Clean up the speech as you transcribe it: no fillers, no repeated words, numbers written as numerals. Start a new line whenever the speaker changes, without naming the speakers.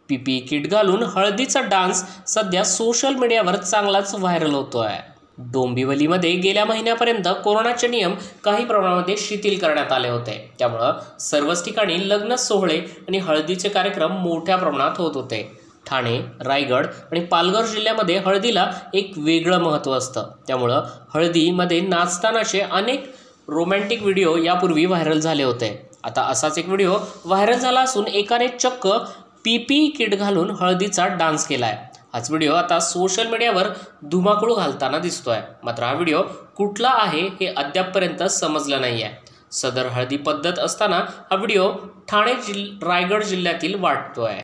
PPE kit घालून हळदीचा dance सध्या सोशल मीडियावर चांगलाच व्हायरल होतोय। डोंबिवलीमध्ये गेल्या महिन्यापर्यंत कोरोनाचे नियम काही प्रमाणामध्ये शिथिल करण्यात आले होते, त्यामुळं सर्वच ठिकाणी लग्न सोहळे आणि हळदीचे कार्यक्रम मोठ्या प्रमाणात होत होते। ठाणे, रायगड आणि पालघर जिल्ह्यामध्ये हळदीला एक वेगळं महत्त्व असतं, त्यामुळं हळदीमध्ये नाचतानाचे अनेक रोमॅन्टिक व्हिडिओ यापूर्वी व्हायरल झाले होते। आता असाच एक व्हिडिओ व्हायरल झाला असून एकाने चक्क पीपीई किट घालून हळदीचा डान्स केलाय। हाच व्हिडिओ आता सोशल मीडियावर धुमाकूळ घालताना दिसतोय। मात्र हा व्हिडिओ कुठला आहे हे अद्यापपर्यंत समजलं नाहीये। सदर हळदी पद्धत असताना हा व्हिडिओ ठाणे रायगड जिल्ह्यातील वाटतोय।